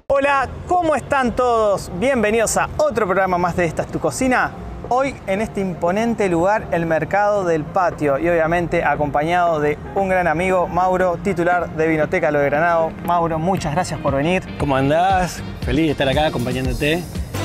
Hola, ¿cómo están todos? Bienvenidos a otro programa más de Esta es tu cocina. Hoy en este imponente lugar, el Mercado del Patio, y obviamente acompañado de un gran amigo, Mauro, titular de Vinoteca Lo de Granado. Mauro, muchas gracias por venir. ¿Cómo andás? Feliz de estar acá acompañándote.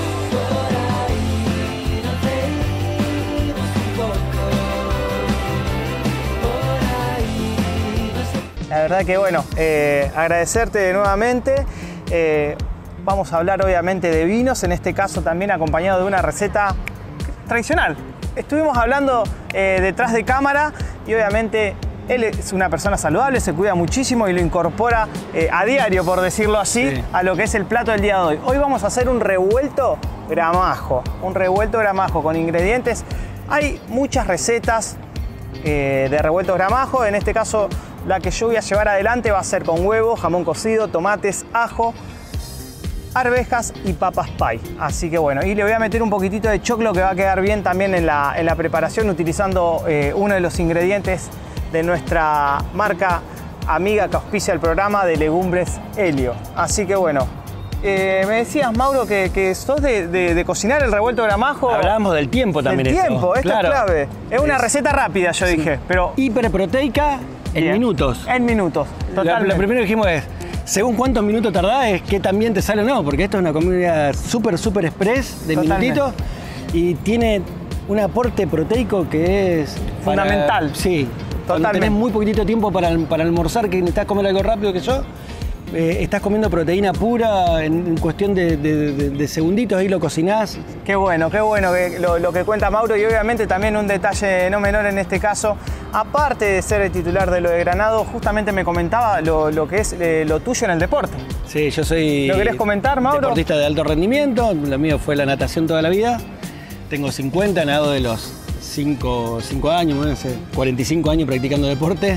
La verdad que bueno, agradecerte nuevamente. Vamos a hablar obviamente de vinos, en este caso también acompañado de una receta tradicional. Estuvimos hablando detrás de cámara y obviamente él es una persona saludable, se cuida muchísimo y lo incorpora a diario, por decirlo así, sí, a lo que es el plato del día de hoy. Hoy vamos a hacer un revuelto gramajo con ingredientes. Hay muchas recetas de revueltos gramajo, en este caso la que yo voy a llevar adelante va a ser con huevo, jamón cocido, tomates, ajo, arvejas y papas pie. Así que bueno, y le voy a meter un poquitito de choclo que va a quedar bien también en la preparación utilizando uno de los ingredientes de nuestra marca amiga que auspicia el programa de Legumbres Helio. Así que bueno, me decías, Mauro, que sos de cocinar el revuelto gramajo. Hablábamos del tiempo también. El tiempo, esto claro, es clave. Es una receta rápida, yo dije, pero hiperproteica en minutos. En minutos, totalmente. Lo primero que dijimos es, según cuántos minutos tardás, es que también te sale o no, porque esto es una comida súper express de minutitos y tiene un aporte proteico que es fundamental. Sí, cuando tenés muy poquitito tiempo para almorzar, que necesitas comer algo rápido que yo, estás comiendo proteína pura en cuestión de segunditos, ahí lo cocinás. Qué bueno lo que cuenta Mauro, y obviamente también un detalle no menor en este caso, aparte de ser el titular de Lo de Granado, justamente me comentaba lo que es lo tuyo en el deporte. Sí, yo soy... ¿Lo querés comentar, Mauro? Deportista de alto rendimiento, lo mío fue la natación toda la vida. Tengo 50, nado de los 5 años, hace 45 años practicando deporte.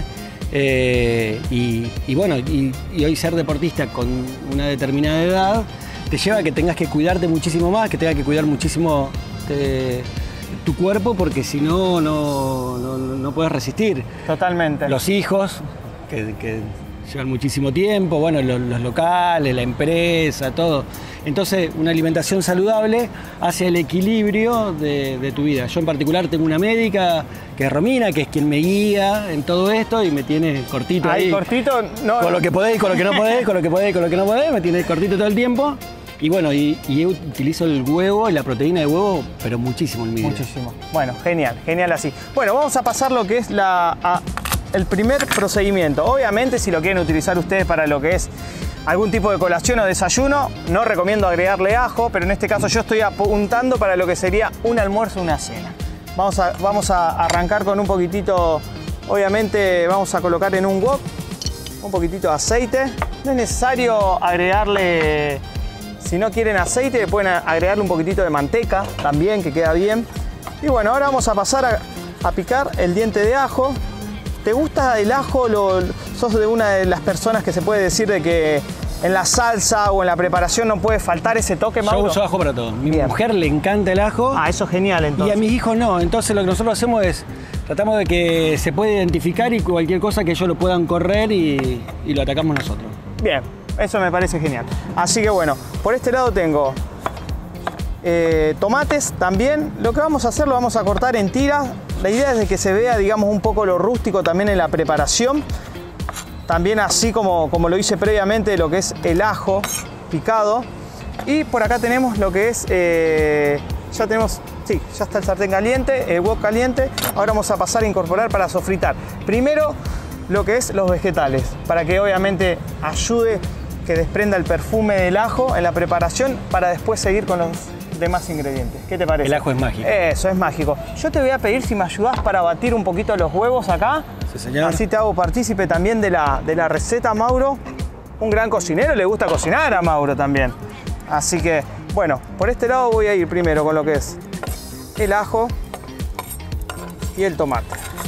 Y bueno, y hoy ser deportista con una determinada edad te lleva a que tengas que cuidarte muchísimo más, que tengas que cuidar muchísimo tu cuerpo, porque si no, no puedes resistir. Totalmente. Los hijos, que llevan muchísimo tiempo, bueno, los locales, la empresa, todo. Entonces, una alimentación saludable hace el equilibrio de tu vida. Yo en particular tengo una médica, que es Romina, que es quien me guía en todo esto y me tiene cortito ahí. Cortito, no. Con lo que podés, con lo que no podés, con lo que podés, con lo que no podés, me tiene cortito todo el tiempo. Y bueno, y utilizo el huevo y la proteína de huevo, pero muchísimo en mi vida. Muchísimo. Bueno, genial así. Bueno, vamos a pasar lo que es el primer procedimiento. Obviamente, si lo quieren utilizar ustedes para lo que es algún tipo de colación o desayuno, no recomiendo agregarle ajo, pero en este caso yo estoy apuntando para lo que sería un almuerzo o una cena. Vamos a arrancar con un poquitito, obviamente vamos a colocar en un wok un poquitito de aceite. No es necesario agregarle, si no quieren aceite, pueden agregarle un poquitito de manteca también, que queda bien. Y bueno, ahora vamos a pasar a picar el diente de ajo. ¿Te gusta el ajo? ¿Sos de una de las personas que se puede decir de que en la salsa o en la preparación no puede faltar ese toque, Mauro? Yo uso ajo para todo. Mi mujer le encanta el ajo. Ah, eso es genial, entonces. Y a mis hijos no. Entonces lo que nosotros hacemos es, tratamos de que se pueda identificar y cualquier cosa que ellos lo puedan correr y lo atacamos nosotros. Bien, eso me parece genial. Así que bueno, por este lado tengo tomates también. Lo que vamos a hacer, lo vamos a cortar en tiras. La idea es de que se vea, digamos, un poco lo rústico también en la preparación. También así como lo hice previamente, lo que es el ajo picado. Y por acá tenemos lo que es, ya está el sartén caliente, el wok caliente. Ahora vamos a pasar a incorporar para sofritar. Primero lo que es los vegetales, para que obviamente ayude que desprenda el perfume del ajo en la preparación, para después seguir con los demás ingredientes. ¿Qué te parece? El ajo es mágico. Eso, es mágico. Yo te voy a pedir si me ayudás para batir un poquito los huevos acá. Sí, señor. Así te hago partícipe también de la receta, Mauro. Un gran cocinero, le gusta cocinar a Mauro también. Así que, bueno, por este lado voy a ir primero con lo que es el ajo y el tomate.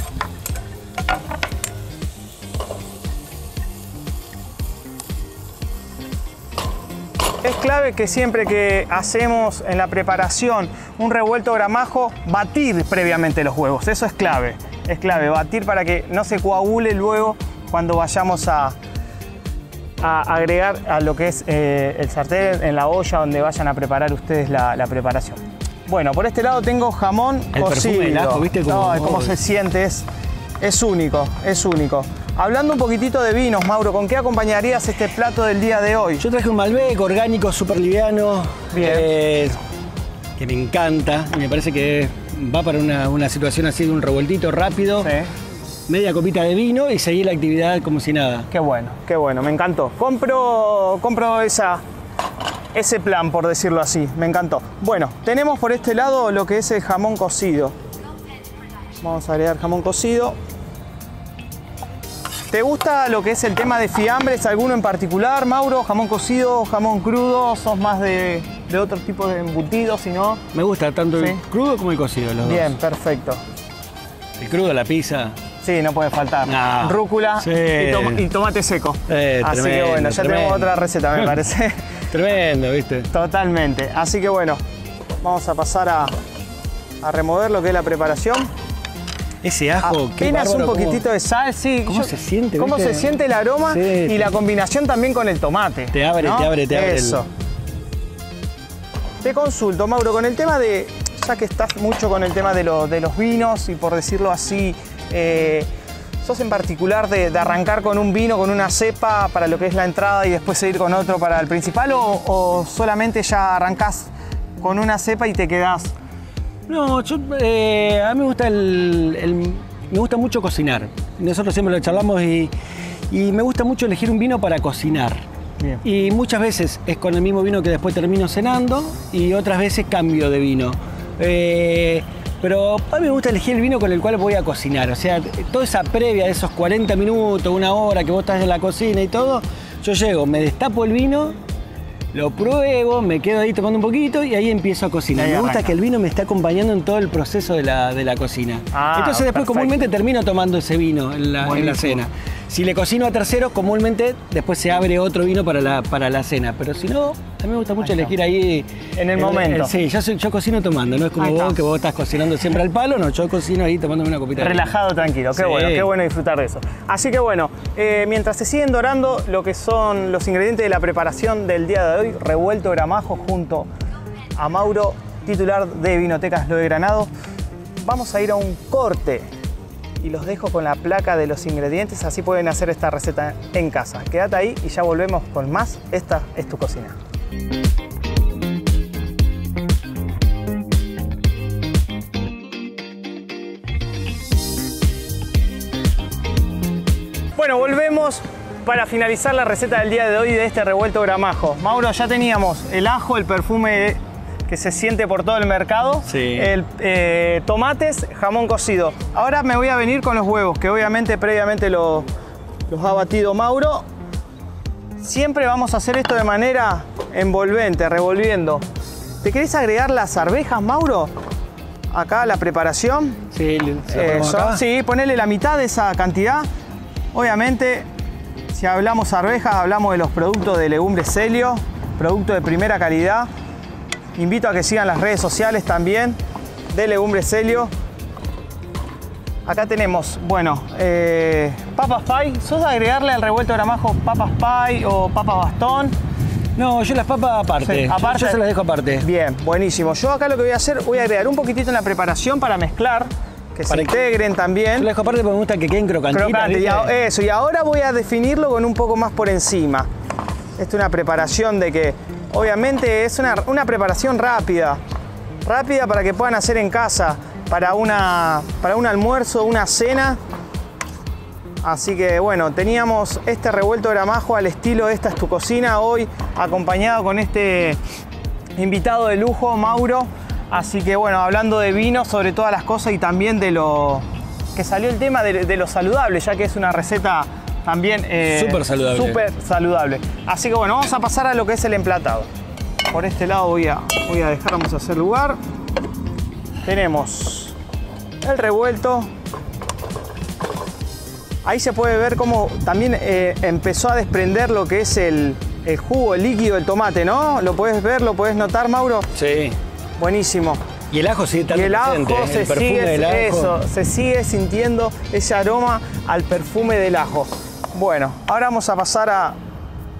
Es clave que siempre que hacemos en la preparación un revuelto gramajo, batir previamente los huevos. Eso es clave batir para que no se coagule luego cuando vayamos a a agregar a lo que es el sartén, en la olla donde vayan a preparar ustedes la preparación. Bueno, por este lado tengo jamón el cocido. Perfume del ajo, ¿viste cómo se siente? Es único, es único. Hablando un poquitito de vinos, Mauro, ¿con qué acompañarías este plato del día de hoy? Yo traje un Malbec orgánico, súper liviano, que me encanta y me parece que va para una situación así de un revueltito rápido. Sí. Media copita de vino y seguir la actividad como si nada. Qué bueno, me encantó. Compro ese plan, por decirlo así, me encantó. Bueno, tenemos por este lado lo que es el jamón cocido. Vamos a agregar jamón cocido. ¿Te gusta lo que es el tema de fiambres? ¿Alguno en particular, Mauro? ¿Jamón cocido, jamón crudo? ¿Sos más de otro tipo de embutidos, si no? Me gusta tanto ¿Sí? el crudo como el cocido, los Bien, dos. perfecto. El crudo, la pizza. Sí, no puede faltar. No. Rúcula Sí. y tomate seco. Así Tremendo, que bueno, ya tenemos otra receta, me parece. Tremendo, ¿viste? Totalmente. Así que bueno, vamos a pasar a remover lo que es la preparación. Ese ajo, qué Apenas bárbaro, un poquitito de sal, sí. ¿Cómo se siente? ¿Cómo ¿viste? se siente el aroma? Sí, y la combinación también con el tomate. Te abre, ¿no? te abre. Eso. Te consulto, Mauro, con el tema de, ya que estás mucho con el tema de los vinos y por decirlo así, ¿sos en particular de arrancar con un vino, con una cepa para lo que es la entrada y después seguir con otro para el principal o solamente ya arrancás con una cepa y te quedás? No, a mí me gusta me gusta mucho cocinar. Nosotros siempre lo charlamos y me gusta mucho elegir un vino para cocinar. Bien. Y muchas veces es con el mismo vino que después termino cenando y otras veces cambio de vino. Pero a mí me gusta elegir el vino con el cual voy a cocinar. O sea, toda esa previa de esos 40 minutos, una hora que vos estás en la cocina y todo, yo llego, me destapo el vino, lo pruebo, me quedo ahí tomando un poquito y ahí empiezo a cocinar. Ahí Me gusta arranca. que el vino me está acompañando en todo el proceso de la cocina. Entonces después perfecto. comúnmente termino tomando ese vino en la cena. Si le cocino a terceros, comúnmente después se abre otro vino para la cena. Pero si no, a mí me gusta mucho elegir ahí... En el momento. Sí, yo cocino tomando, no es como Ahí vos está. que vos estás cocinando siempre al palo, no, yo cocino ahí tomándome una copita de vino. Relajado, tranquilo. Sí. Qué bueno disfrutar de eso. Así que bueno, mientras se siguen dorando lo que son los ingredientes de la preparación del día de hoy, revuelto gramajo junto a Mauro, titular de Vinotecas Lo de Granado, vamos a ir a un corte y los dejo con la placa de los ingredientes, así pueden hacer esta receta en casa. Quédate ahí y ya volvemos con más. Esta es tu cocina. Bueno, volvemos para finalizar la receta del día de hoy de este revuelto gramajo. Mauro, ya teníamos el ajo, el perfume que se siente por todo el mercado, Sí. Tomates, jamón cocido. Ahora me voy a venir con los huevos, que obviamente previamente los ha batido Mauro. Siempre vamos a hacer esto de manera envolvente, revolviendo. ¿Te querés agregar las arvejas, Mauro? Acá la preparación. Sí, ¿se la ponemos acá? Sí, ponele la mitad de esa cantidad. Obviamente, si hablamos arvejas, hablamos de los productos de Legumbres Celio, productos de primera calidad. Invito a que sigan las redes sociales también de Legumbres Celio. Acá tenemos, bueno, papas pie. ¿Sos de agregarle al revuelto gramajo papas pie o papas bastón? No, yo las papas aparte. Sí, aparte. Yo se las dejo aparte. Bien, buenísimo. Yo acá lo que voy a hacer, voy a agregar un poquitito en la preparación para mezclar, que se Para que- integren Yo también. las dejo aparte porque me gusta que queden crocantitas. Crocante, ¿viste? eso, y ahora voy a definirlo con un poco más por encima. Esta es una preparación de que, obviamente, es una preparación rápida para que puedan hacer en casa, para un almuerzo, una cena. Así que bueno, teníamos este revuelto gramajo al estilo Esta es tu cocina, hoy acompañado con este invitado de lujo, Mauro. Así que bueno, hablando de vino sobre todas las cosas y también de lo que salió el tema de lo saludable, ya que es una receta también Súper saludable. súper saludable. Así que bueno, vamos a pasar a lo que es el emplatado. Por este lado voy a dejar, vamos a hacer lugar. Tenemos el revuelto. Ahí se puede ver cómo también empezó a desprender lo que es el jugo, el líquido del tomate, ¿no? ¿Lo puedes ver, lo puedes notar, Mauro? Sí. Buenísimo. Y el ajo sigue tan Y el ajo presente, se el perfume sigue, del ajo. eso, se sigue sintiendo ese aroma al perfume del ajo. Bueno, ahora vamos a pasar a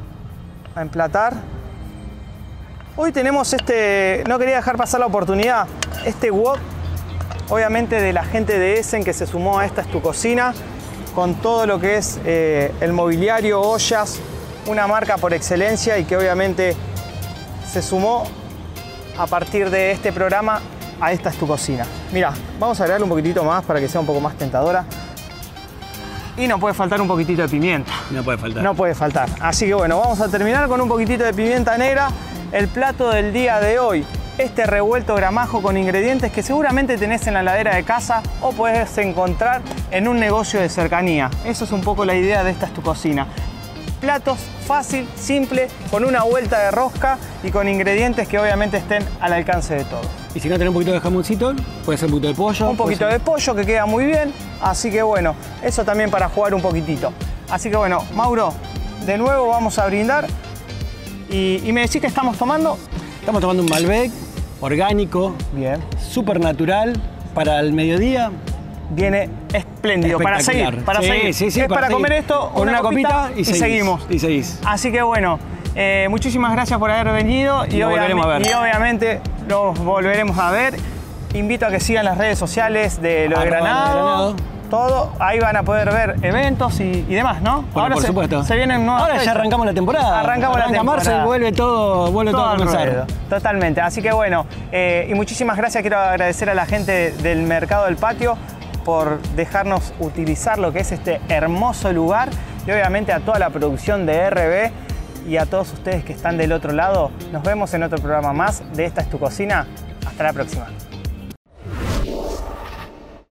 a emplatar. Hoy tenemos no quería dejar pasar la oportunidad, este wok, obviamente de la gente de Essen que se sumó a esta Es Tu Cocina, con todo lo que es el mobiliario, ollas, una marca por excelencia y que obviamente se sumó a partir de este programa a esta Es Tu Cocina. Mira, vamos a agregarle un poquitito más para que sea un poco más tentadora. Y no puede faltar un poquitito de pimienta. No puede faltar. No puede faltar. Así que bueno, vamos a terminar con un poquitito de pimienta negra. El plato del día de hoy, este revuelto gramajo con ingredientes que seguramente tenés en la heladera de casa o puedes encontrar en un negocio de cercanía. Eso es un poco la idea de esta Es Tu Cocina. Platos fácil, simple, con una vuelta de rosca y con ingredientes que obviamente estén al alcance de todos. Y si no tenés un poquito de jamoncito, puede ser un poquito de pollo. Un poquito de pollo que queda muy bien, así que bueno, eso también para jugar un poquitito. Así que bueno, Mauro, de nuevo vamos a brindar. Y me decís que estamos tomando. Estamos tomando un Malbec orgánico, bien, súper natural, para el mediodía. Viene espléndido, para seguir. Para seguir. Sí, es para comer esto con una copita y seguimos. Y seguís. Así que bueno, muchísimas gracias por haber venido y obviamente los volveremos a ver. Invito a que sigan las redes sociales de Lo de Granado. Todo, ahí van a poder ver eventos y demás, ¿no? Bueno, ahora por supuesto. Se vienen nuevas Ahora fechas. Ya arrancamos la temporada. Arranca marzo y vuelve todo a comenzar. Ruedo. Totalmente. Así que bueno, y muchísimas gracias. Quiero agradecer a la gente del Mercado del Patio por dejarnos utilizar lo que es este hermoso lugar y obviamente a toda la producción de RB y a todos ustedes que están del otro lado. Nos vemos en otro programa más de Esta Es Tu Cocina. Hasta la próxima.